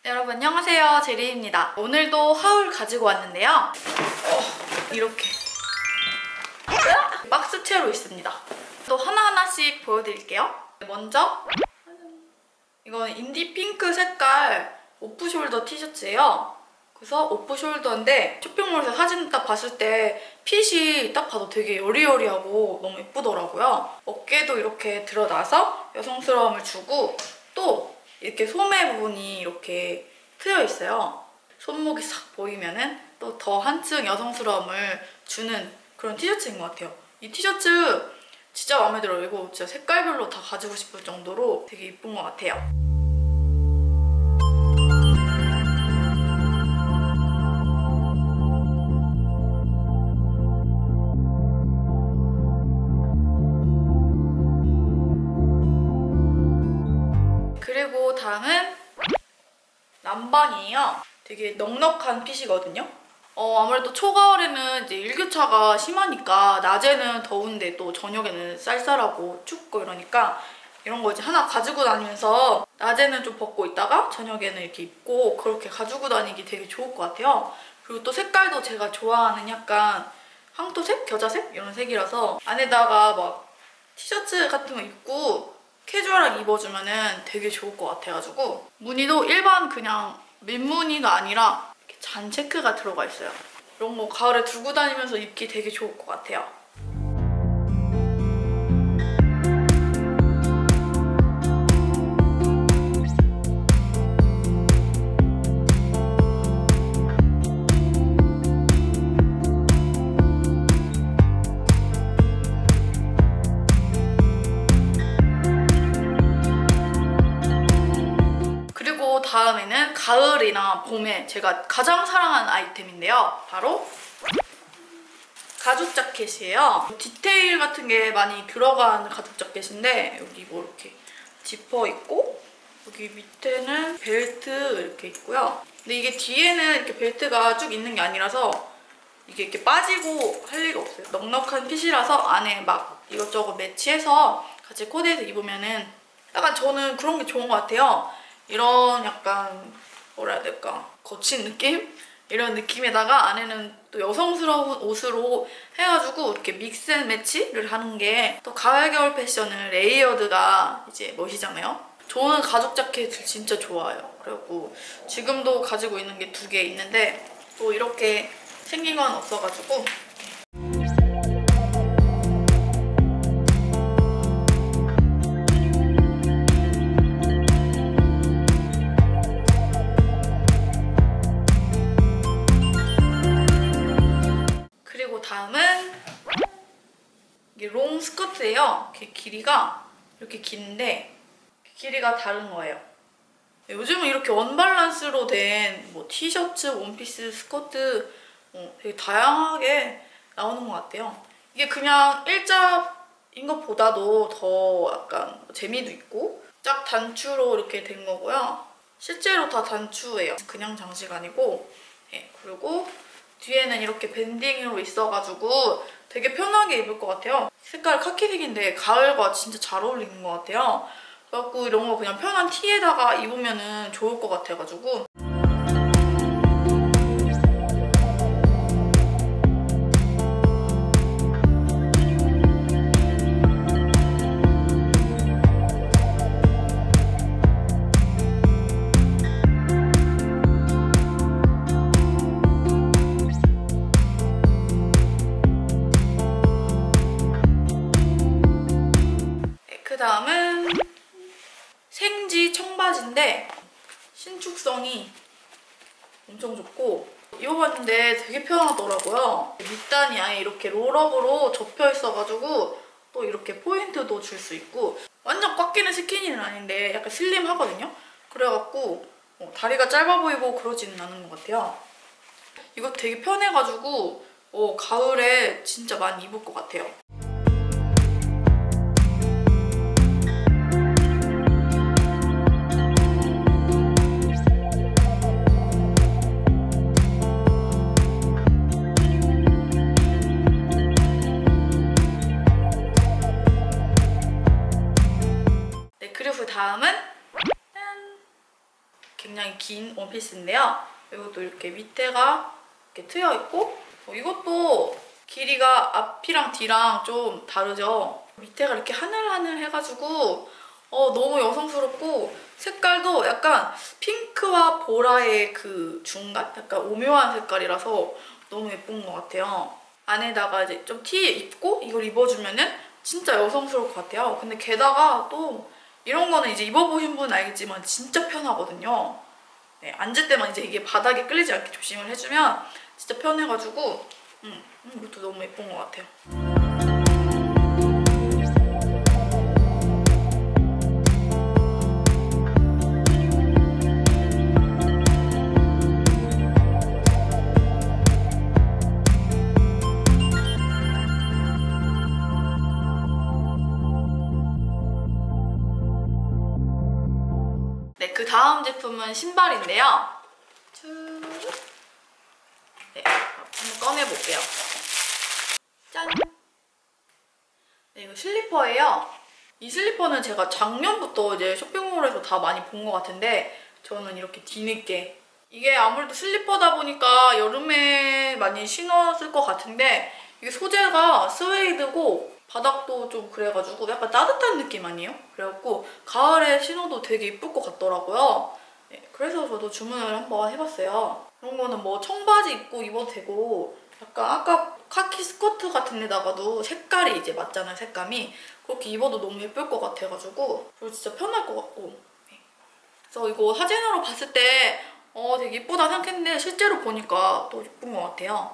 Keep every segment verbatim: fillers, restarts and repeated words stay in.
네, 여러분 안녕하세요, 제리입니다. 오늘도 하울 가지고 왔는데요. 어, 이렇게 박스채로 있습니다. 또 하나하나씩 보여드릴게요. 먼저 이건 인디 핑크 색깔 오프숄더 티셔츠예요. 그래서 오프숄더인데 쇼핑몰에서 사진 딱 봤을 때 핏이 딱 봐도 되게 여리여리하고 너무 예쁘더라고요. 어깨도 이렇게 드러나서 여성스러움을 주고 또 이렇게 소매 부분이 이렇게 트여 있어요. 손목이 싹 보이면은 또 더 한층 여성스러움을 주는 그런 티셔츠인 것 같아요. 이 티셔츠 진짜 마음에 들어요. 이거 진짜 색깔별로 다 가지고 싶을 정도로 되게 예쁜 것 같아요. 그리고 다음은 남방이에요. 되게 넉넉한 핏이거든요. 어, 아무래도 초가을에는 이제 일교차가 심하니까 낮에는 더운데 또 저녁에는 쌀쌀하고 춥고 이러니까 이런 거 이제 하나 가지고 다니면서 낮에는 좀 벗고 있다가 저녁에는 이렇게 입고 그렇게 가지고 다니기 되게 좋을 것 같아요. 그리고 또 색깔도 제가 좋아하는 약간 황토색? 겨자색? 이런 색이라서 안에다가 막 티셔츠 같은 거 입고 캐주얼하게 입어주면 되게 좋을 것 같아가지고 무늬도 일반 그냥 민무늬가 아니라 이렇게 잔 체크가 들어가 있어요. 이런 거 가을에 들고 다니면서 입기 되게 좋을 것 같아요. 다음에는 가을이나 봄에 제가 가장 사랑하는 아이템인데요. 바로 가죽 자켓이에요. 디테일 같은 게 많이 들어간 가죽 자켓인데 여기 뭐 이렇게 지퍼 있고 여기 밑에는 벨트 이렇게 있고요. 근데 이게 뒤에는 이렇게 벨트가 쭉 있는 게 아니라서 이게 이렇게 빠지고 할 리가 없어요. 넉넉한 핏이라서 안에 막 이것저것 매치해서 같이 코디해서 입으면은 약간 저는 그런 게 좋은 것 같아요. 이런 약간 뭐라 해야 될까? 거친 느낌? 이런 느낌에다가 안에는 또 여성스러운 옷으로 해가지고 이렇게 믹스 앤 매치를 하는 게 또 가을 겨울 패션은 레이어드가 이제 멋이잖아요. 저는 가죽 자켓을 진짜 좋아해요. 그리고 지금도 가지고 있는 게 두 개 있는데 또 이렇게 생긴 건 없어가지고 다음은 이게 롱 스커트예요. 이렇게 길이가 이렇게 긴데 길이가 다른 거예요. 요즘은 이렇게 언밸런스로 된 뭐 티셔츠, 원피스, 스커트 어, 되게 다양하게 나오는 것 같아요. 이게 그냥 일잡인 것보다도 더 약간 재미도 있고 짝 단추로 이렇게 된 거고요. 실제로 다 단추예요. 그냥 장식 아니고. 네, 그리고 뒤에는 이렇게 밴딩으로 있어가지고 되게 편하게 입을 것 같아요. 색깔 카키색인데 가을과 진짜 잘 어울리는 것 같아요. 그래갖고 이런 거 그냥 편한 티에다가 입으면 좋을 것 같아가지고 그 다음은 생지 청바지인데 신축성이 엄청 좋고 입어봤는데 되게 편하더라고요. 밑단이 아예 이렇게 롤업으로 접혀 있어가지고 또 이렇게 포인트도 줄 수 있고 완전 꽉 끼는 스키니는 아닌데 약간 슬림하거든요. 그래갖고 어, 다리가 짧아 보이고 그러지는 않은 것 같아요. 이거 되게 편해가지고 어, 가을에 진짜 많이 입을 것 같아요. 굉장히 긴 원피스인데요. 이것도 이렇게 밑에가 이렇게 트여 있고 어, 이것도 길이가 앞이랑 뒤랑 좀 다르죠. 밑에가 이렇게 하늘하늘 해가지고 어, 너무 여성스럽고 색깔도 약간 핑크와 보라의 그 중간? 약간 오묘한 색깔이라서 너무 예쁜 것 같아요. 안에다가 이제 좀 티 입고 이걸 입어주면은 진짜 여성스러울 것 같아요. 근데 게다가 또 이런 거는 이제 입어보신 분은 알겠지만 진짜 편하거든요. 네, 앉을 때만 이제 이게 바닥에 끌리지 않게 조심을 해주면 진짜 편해가지고 음, 음, 이것도 너무 예쁜 것 같아요. 네, 그 다음 제품은 신발인데요. 네, 한번 꺼내볼게요. 짠! 네, 이거 슬리퍼예요. 이 슬리퍼는 제가 작년부터 이제 쇼핑몰에서 다 많이 본 것 같은데 저는 이렇게 뒤늦게 이게 아무래도 슬리퍼다 보니까 여름에 많이 신었을 것 같은데 이게 소재가 스웨이드고 바닥도 좀 그래가지고 약간 따뜻한 느낌 아니에요? 그래갖고 가을에 신어도 되게 예쁠 것 같더라고요. 네, 그래서 저도 주문을 한번 해봤어요. 이런 거는 뭐 청바지 입고 입어도 되고 약간 아까 카키 스커트 같은 데다가도 색깔이 이제 맞잖아요, 색감이. 그렇게 입어도 너무 예쁠 것 같아가지고 그리고 진짜 편할 것 같고 네. 그래서 이거 사진으로 봤을 때 어, 되게 예쁘다 생각했는데 실제로 보니까 또 예쁜 것 같아요.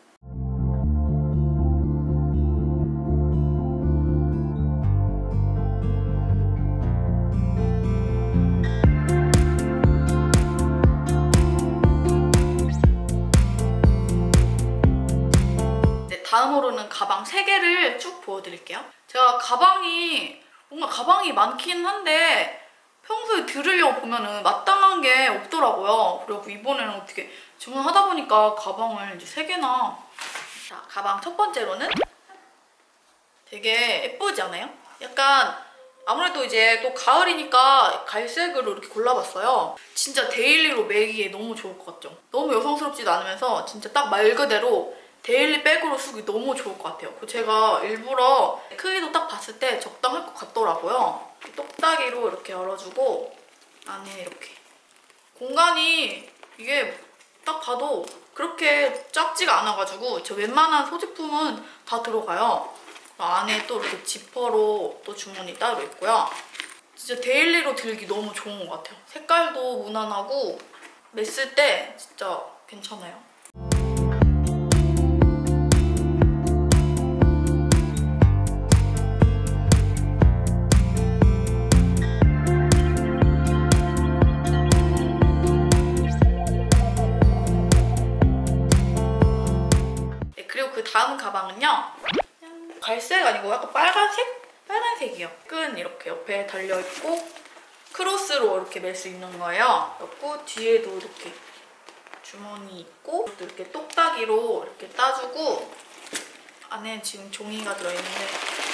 다음으로는 가방 세 개를 쭉 보여드릴게요. 제가 가방이 뭔가 가방이 많긴 한데 평소에 들으려고 보면은 마땅한 게 없더라고요. 그리고 이번에는 어떻게 주문하다 보니까 가방을 이제 세 개나. 자, 가방 첫 번째로는 되게 예쁘지 않아요? 약간 아무래도 이제 또 가을이니까 갈색으로 이렇게 골라봤어요. 진짜 데일리로 매기에 너무 좋을 것 같죠? 너무 여성스럽지도 않으면서 진짜 딱 말 그대로 데일리 백으로 쓰기 너무 좋을 것 같아요. 제가 일부러 크기도 딱 봤을 때 적당할 것 같더라고요. 똑딱이로 이렇게 열어주고 안에 이렇게 공간이 이게 딱 봐도 그렇게 작지가 않아가지고 저 웬만한 소지품은 다 들어가요. 안에 또 이렇게 지퍼로 또 주머니 따로 있고요. 진짜 데일리로 들기 너무 좋은 것 같아요. 색깔도 무난하고 맸을 때 진짜 괜찮아요. 다음 가방은요. 갈색 아니고 약간 빨간색? 빨간색이요. 끈 이렇게 옆에 달려있고 크로스로 이렇게 멜 수 있는 거예요. 그리고 뒤에도 이렇게 주머니 있고 이렇게 똑딱이로 이렇게 따주고 안에 지금 종이가 들어있는데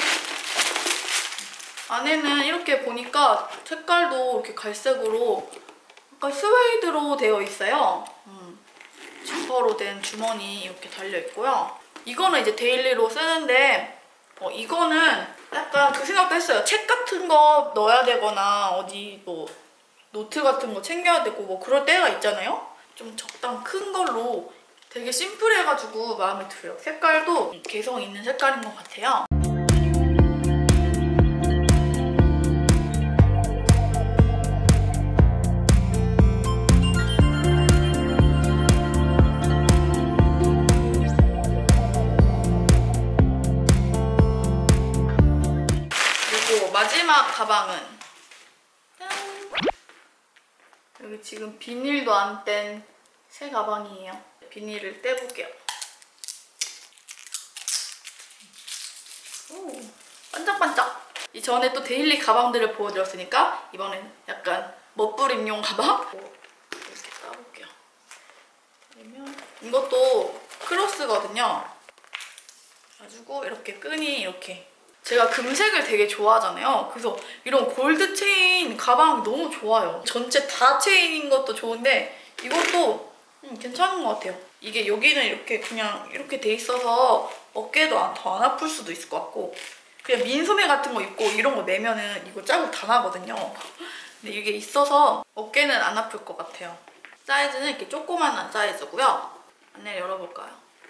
안에는 이렇게 보니까 색깔도 이렇게 갈색으로 약간 스웨이드로 되어 있어요. 음. 지퍼로 된 주머니 이렇게 달려있고요. 이거는 이제 데일리로 쓰는데 어, 이거는 약간 그 생각도 했어요. 책 같은 거 넣어야 되거나 어디 뭐 노트 같은 거 챙겨야 되고 뭐 그럴 때가 있잖아요. 좀 적당 큰 걸로 되게 심플해가지고 마음에 들어요. 색깔도 개성 있는 색깔인 것 같아요. 마지막 가방은 짠! 여기 지금 비닐도 안 뗀 새 가방이에요. 비닐을 떼볼게요. 오, 반짝반짝! 이전에 또 데일리 가방들을 보여드렸으니까 이번엔 약간 멋부림용 가방? 이렇게 따볼게요. 그러면 이것도 크로스거든요. 그래가지고 이렇게 끈이 이렇게 제가 금색을 되게 좋아하잖아요. 그래서 이런 골드 체인 가방이 너무 좋아요. 전체 다 체인인 것도 좋은데 이것도 음, 괜찮은 것 같아요. 이게 여기는 이렇게 그냥 이렇게 돼 있어서 어깨도 더 안 아플 수도 있을 것 같고 그냥 민소매 같은 거 입고 이런 거 매면은 이거 자국 다 나거든요. 근데 이게 있어서 어깨는 안 아플 것 같아요. 사이즈는 이렇게 조그만한 사이즈고요. 안에 열어볼까요?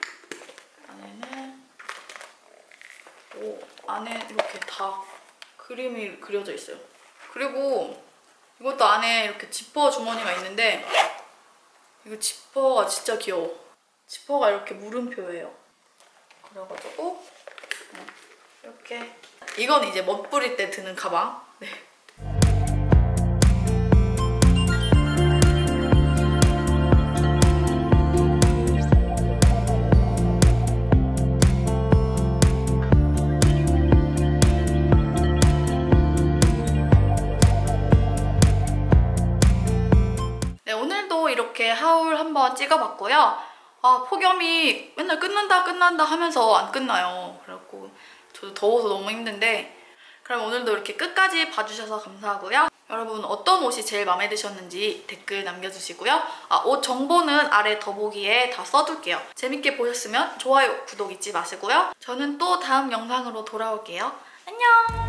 안에는 오, 안에 이렇게 다 그림이 그려져 있어요. 그리고 이것도 안에 이렇게 지퍼 주머니가 있는데 이거 지퍼가 진짜 귀여워. 지퍼가 이렇게 물음표예요. 그래가지고 이렇게 이건 이제 멋부릴 때 드는 가방. 네. 네, 오늘도 이렇게 하울 한번 찍어봤고요. 아, 폭염이 맨날 끝난다 끝난다 하면서 안 끝나요. 그래갖고 저도 더워서 너무 힘든데 그럼 오늘도 이렇게 끝까지 봐주셔서 감사하고요. 여러분 어떤 옷이 제일 마음에 드셨는지 댓글 남겨주시고요. 아, 옷 정보는 아래 더보기에 다 써둘게요. 재밌게 보셨으면 좋아요, 구독 잊지 마시고요. 저는 또 다음 영상으로 돌아올게요. 안녕!